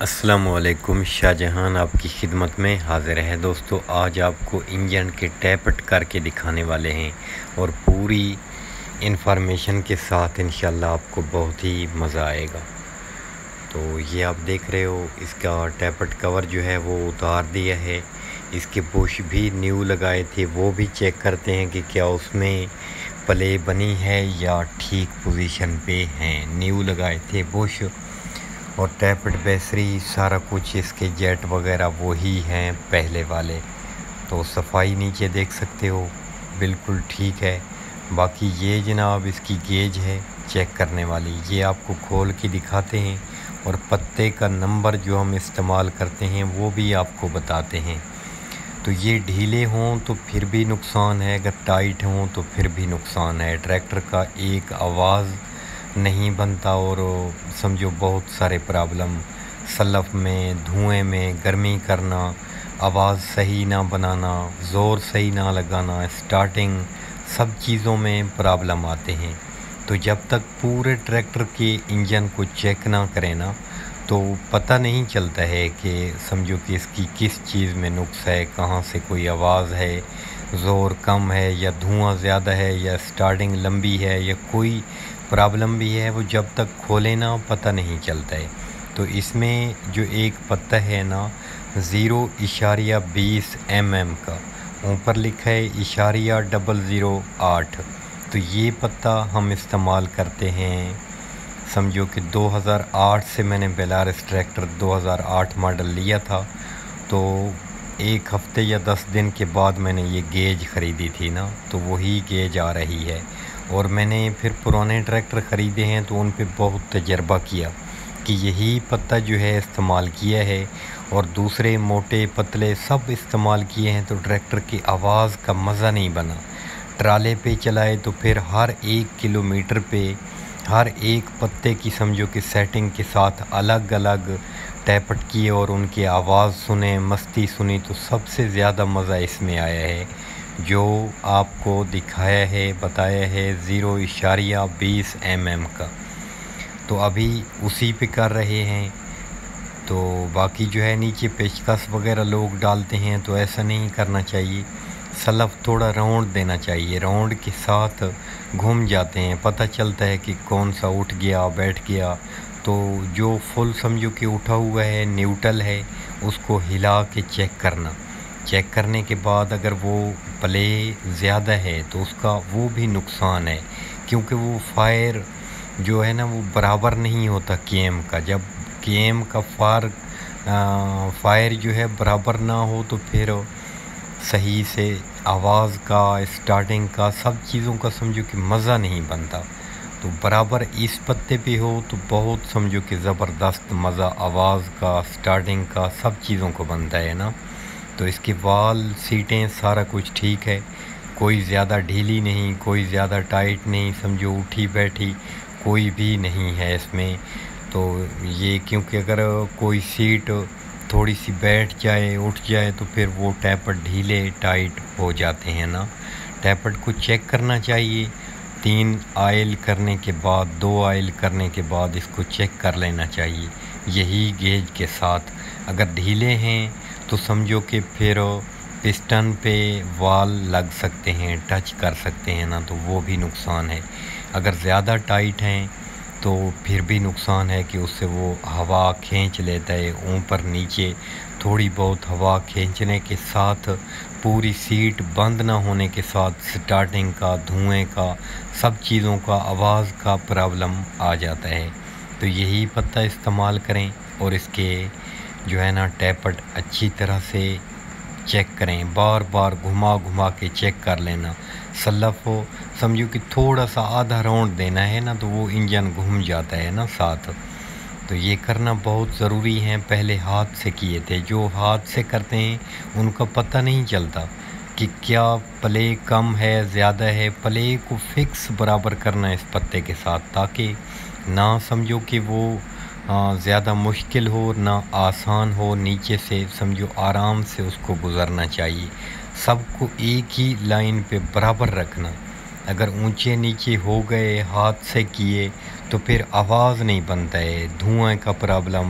अस्सलामुअलैकुम। शाहजहान आपकी खिदमत में हाज़िर है। दोस्तों, आज आपको इंजन के टैपट करके दिखाने वाले हैं और पूरी इन्फॉर्मेशन के साथ इंशाल्लाह आपको बहुत ही मज़ा आएगा। तो ये आप देख रहे हो, इसका टैपट कवर जो है वो उतार दिया है। इसके बुश भी न्यू लगाए थे, वो भी चेक करते हैं कि क्या उसमें प्ले बनी है या ठीक पोजीशन पे हैं। न्यू लगाए थे बुश और टैपट बैटरी सारा कुछ, इसके जेट वगैरह वही हैं पहले वाले। तो सफाई नीचे देख सकते हो, बिल्कुल ठीक है। बाकी ये जनाब इसकी गेज है चेक करने वाली, ये आपको खोल के दिखाते हैं और पत्ते का नंबर जो हम इस्तेमाल करते हैं वो भी आपको बताते हैं। तो ये ढीले हों तो फिर भी नुकसान है, अगर टाइट हों तो फिर भी नुकसान है। ट्रैक्टर का एक आवाज़ नहीं बनता और समझो बहुत सारे प्रॉब्लम, सलफ में, धुएं में, गर्मी करना, आवाज़ सही ना बनाना, ज़ोर सही ना लगाना, स्टार्टिंग, सब चीज़ों में प्रॉब्लम आते हैं। तो जब तक पूरे ट्रैक्टर के इंजन को चेक ना करें ना, तो पता नहीं चलता है कि समझो कि इसकी किस चीज़ में नुक्स है, कहाँ से कोई आवाज़ है, ज़ोर कम है या धुआं ज़्यादा है या स्टार्टिंग लंबी है या कोई प्रॉब्लम भी है, वो जब तक खोले ना पता नहीं चलता है। तो इसमें जो एक पत्ता है ना 0.20 mm का, ऊपर लिखा है .008, तो ये पत्ता हम इस्तेमाल करते हैं। समझो कि 2008 से मैंने बेलारस ट्रैक्टर 2008 मॉडल लिया था, तो एक हफ़्ते या 10 दिन के बाद मैंने ये गेज ख़रीदी थी ना, तो वही गेज आ रही है। और मैंने फिर पुराने ट्रैक्टर ख़रीदे हैं तो उन पे बहुत तजर्बा किया कि यही पत्ता जो है इस्तेमाल किया है, और दूसरे मोटे पतले सब इस्तेमाल किए हैं तो ट्रैक्टर की आवाज़ का मज़ा नहीं बना। ट्राले पे चलाए तो फिर हर 1 किलोमीटर पे हर एक पत्ते की समझो कि सेटिंग के साथ अलग अलग टैपट किए और उनकी आवाज़ सुने, मस्ती सुनी, तो सबसे ज़्यादा मज़ा इसमें आया है जो आपको दिखाया है, बताया है 0.20 mm का। तो अभी उसी पे कर रहे हैं। तो बाकी जो है नीचे पेचकस वगैरह लोग डालते हैं, तो ऐसा नहीं करना चाहिए। सलफ थोड़ा राउंड देना चाहिए, राउंड के साथ घूम जाते हैं, पता चलता है कि कौन सा उठ गया बैठ गया। तो जो फुल समझो कि उठा हुआ है, न्यूट्रल है, उसको हिला के चेक करना। चेक करने के बाद अगर वो प्ले ज़्यादा है तो उसका वो भी नुकसान है, क्योंकि वो फायर जो है ना वो बराबर नहीं होता केएम का। जब केएम का फायर जो है बराबर ना हो तो फिर सही से आवाज़ का, स्टार्टिंग का, सब चीज़ों का समझो कि मज़ा नहीं बनता। तो बराबर इस पत्ते पे हो तो बहुत समझो कि ज़बरदस्त मज़ा आवाज़ का, स्टार्टिंग का, सब चीज़ों को बनता है ना। तो इसके वाल, सीटें, सारा कुछ ठीक है, कोई ज़्यादा ढीली नहीं, कोई ज़्यादा टाइट नहीं, समझो उठी बैठी कोई भी नहीं है इसमें। तो ये क्योंकि अगर कोई सीट थोड़ी सी बैठ जाए, उठ जाए, तो फिर वो टैपट ढीले टाइट हो जाते हैं ना। टैपट को चेक करना चाहिए 3 आयल करने के बाद, 2 आयल करने के बाद इसको चेक कर लेना चाहिए यही गेज के साथ। अगर ढीले हैं तो समझो कि फिर पिस्टन पे वाल लग सकते हैं, टच कर सकते हैं ना, तो वो भी नुकसान है। अगर ज़्यादा टाइट हैं तो फिर भी नुकसान है कि उससे वो हवा खींच लेता है ऊपर नीचे। थोड़ी बहुत हवा खींचने के साथ पूरी सीट बंद ना होने के साथ स्टार्टिंग का, धुएं का, सब चीज़ों का, आवाज़ का प्रॉब्लम आ जाता है। तो यही पत्ता इस्तेमाल करें और इसके जो है ना टैपट अच्छी तरह से चेक करें, बार बार घुमा घुमा के चेक कर लेना। सलफ हो समझो कि थोड़ा सा आधा राउंड देना है ना, तो वो इंजन घूम जाता है ना साथ। तो ये करना बहुत ज़रूरी है। पहले हाथ से किए थे, जो हाथ से करते हैं उनका पता नहीं चलता कि क्या प्ले कम है, ज़्यादा है। प्ले को फिक्स बराबर करना इस पत्ते के साथ, ताकि ना समझो कि वो ज़्यादा मुश्किल हो ना आसान हो, नीचे से समझो आराम से उसको गुज़रना चाहिए। सबको एक ही लाइन पे बराबर रखना। अगर ऊंचे नीचे हो गए हाथ से किए तो फिर आवाज़ नहीं बनता है, धुआं का प्रॉब्लम,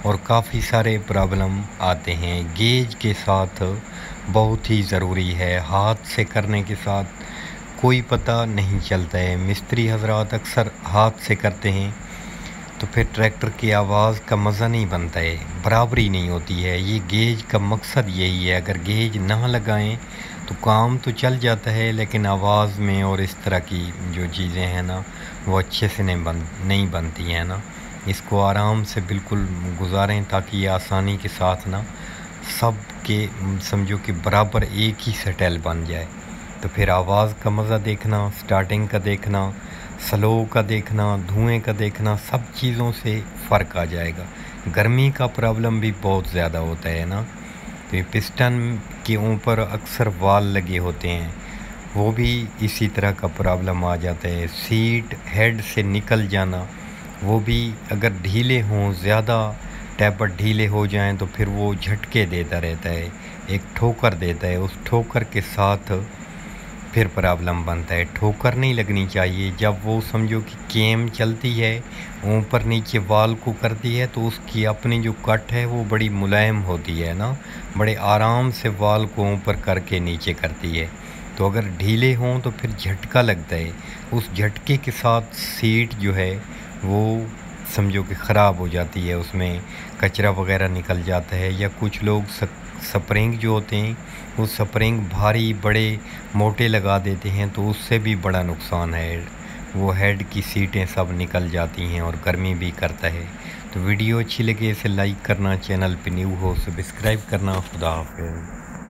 اور کافی سارے پرابلم آتے ہیں۔ گیج کے ساتھ بہت ہی ضروری ہے، ہاتھ سے کرنے کے ساتھ کوئی پتہ نہیں چلتا ہے۔ مستری حضرات اکثر ہاتھ سے کرتے ہیں تو پھر ٹریکٹر کی آواز کا مزہ نہیں بنتا ہے، برابری نہیں ہوتی ہے۔ یہ گیج کا مقصد یہی ہے، اگر گیج نہ لگائیں تو کام تو چل جاتا ہے لیکن آواز میں اور اس طرح کی جو چیزیں ہیں نا وہ اچھے سے نہیں بنتی ہیں نا۔ اس کو آرام سے بالکل گزاریں تاکہ یہ آسانی کے ساتھ نا سب کے سمجھو کہ برابر ایک ہی سٹائل بن جائے۔ تو پھر آواز کا مزہ دیکھنا، سٹارٹنگ کا دیکھنا، سلو کا دیکھنا، دھوئیں کا دیکھنا، سب چیزوں سے فرق آ جائے گا۔ گرمی کا پرابلم بھی بہت زیادہ ہوتا ہے نا، تو یہ پسٹن کے اوپر اکثر وال لگے ہوتے ہیں، وہ بھی اسی طرح کا پرابلم آ جاتا ہے۔ سیٹ ہیڈ سے نکل جانا، وہ بھی اگر ڈھیلے ہوں، زیادہ ٹیپٹ ڈھیلے ہو جائیں تو پھر وہ جھٹکے دیتا رہتا ہے، ایک ٹھوکر دیتا ہے، اس ٹھوکر کے ساتھ پھر پرابلم بنتا ہے۔ ٹھوکر نہیں لگنی چاہیے، جب وہ سمجھو کہ کیم چلتی ہے اوپر نیچے وال کو کرتی ہے تو اس کی اپنی جو کٹ ہے وہ بڑی ملائم ہوتی ہے نا، بڑے آرام سے وال کو اوپر کر کے نیچے کرتی ہے۔ تو اگر ڈھیلے ہوں تو پھر جھٹکا لگتا ہے، اس جھٹکے کے ساتھ سیٹ جو ہے وہ سمجھو کہ خراب ہو جاتی ہے، اس میں کچرا وغیرہ نکل جاتا ہے، یا کچھ لوگ سپرنگ جو ہوتے ہیں وہ سپرنگ بھاری بڑے موٹے لگا دیتے ہیں تو اس سے بھی بڑا نقصان ہے، وہ ہیڈ کی سیٹیں سب نکل جاتی ہیں اور گرمی بھی کرتا ہے۔ تو ویڈیو اچھی لگے اسے لائک کرنا، چینل پہ نیو ہو سبسکرائب کرنا۔ خدا حافظ۔